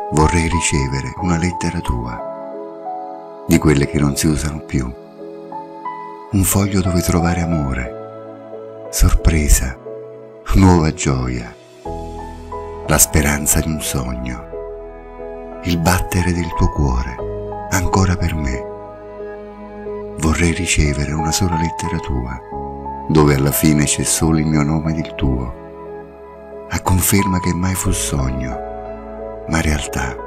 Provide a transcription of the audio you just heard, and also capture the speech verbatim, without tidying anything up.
Vorrei ricevere una lettera tua, di quelle che non si usano più, un foglio dove trovare amore, sorpresa, nuova gioia, la speranza di un sogno, il battere del tuo cuore, ancora per me. Vorrei ricevere una sola lettera tua, dove alla fine c'è solo il mio nome ed il tuo, a conferma che mai fu sogno, ma realtà.